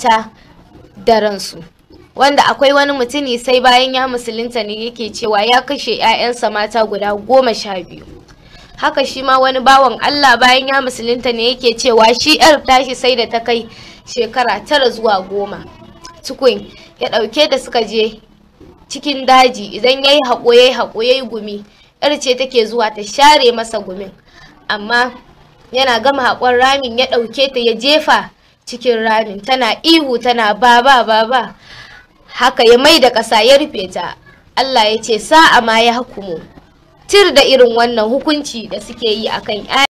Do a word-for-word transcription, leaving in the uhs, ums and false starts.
mata da ransu. Wanda akwai wani mutumi sai bayan ya musulunta ne yake cewa ya kashe 'ya'yansa mata guda goma sha biyu. Haka shi ma wani bawan Allah bayan ya musulunta ne yake cewa shi 'yar tashi sai da ta kai shekara tara zuwa goma. Tukun ya ɗauke da suka je cikin daji, idan ya yi haƙo ya yi haƙo ya yi gumi, 'yar ce take zuwa ta share masa gumin. Amma yana gama haƙon ramin ya ɗauke ta ya jefa cikin ramin, tana ihu tana baba baba. Haka ya mai da ƙasa ya rufe ta. Allah ya ce sa'a ma ya hukumu, tir da irin wannan hukunci da suke yi akan